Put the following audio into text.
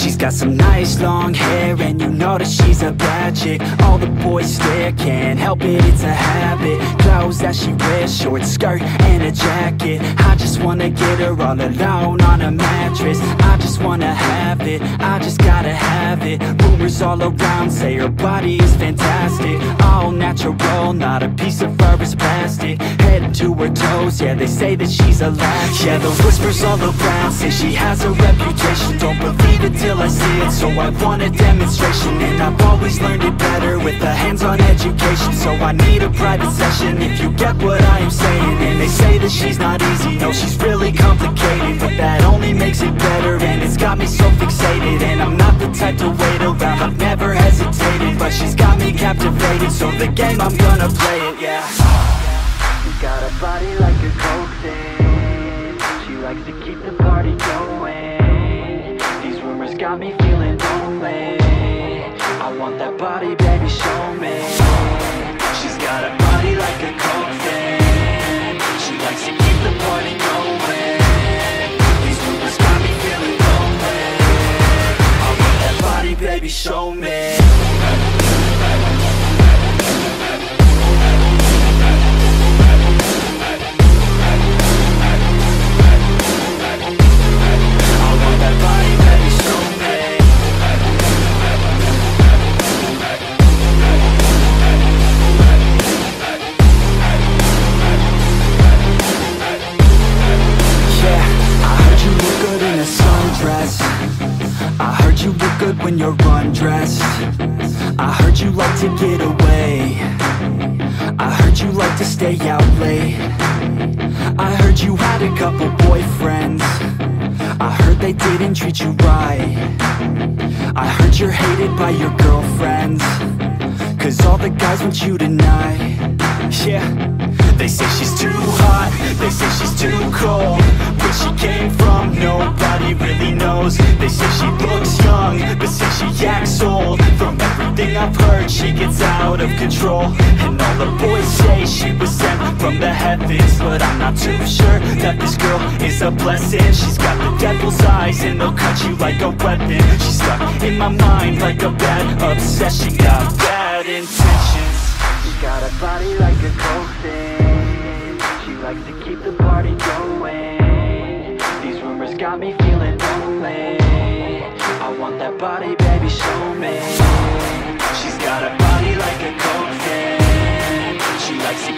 She's got some nice long hair, and you know that she's a bad chick. All the boys stare, can't help it, it's a habit. Clothes that she wears, short skirt and a jacket. I just wanna get her all alone on a mattress. I just wanna have it, I just gotta have it. Rumors all around say her body is fantastic. All natural, not a piece of fur is plastic. Head to her toes, yeah, they say that she's a latch. Yeah, the whispers all around say she has a reputation. Don't believe it till I see it, so I want a demonstration. And I've always learned it better with a hands-on education. So I need a private session if you get what I am saying. And they say that she's not easy, no, she's really complicated. But that only makes it better, and it's got me so fixated. And I'm not the type to wait around, I've never hesitated. But she's got me captivated, so the game, I'm gonna play it, yeah. She's got a body like a coke thing. She likes to keep the party going. These rumors got me feeling lonely. I want that body, baby, show me. She's got a body like a coke thing. She likes to keep the party going. These rumors got me feeling lonely. I want that body, baby, show me. When you're undressed, I heard you like to get away. I heard you like to stay out late. I heard you had a couple boyfriends. I heard they didn't treat you right. I heard you're hated by your girlfriends, 'cause all the guys want you tonight. Yeah, they say she's too hot, they say she's too cold. Where she came from, nobody really knows. They say she looks young, but say she acts old. From everything I've heard, she gets out of control. And all the boys say she was sent from the heavens, but I'm not too sure that this girl is a blessing. She's got the devil's eyes, and they'll cut you like a weapon. She's stuck in my mind like a bad obsession. Got bad intentions. She's got a body like a coke thing. She likes to keep the party going. These rumors got me feeling lonely. I want that body, baby, show me. She's got a body like a coke thing. She likes to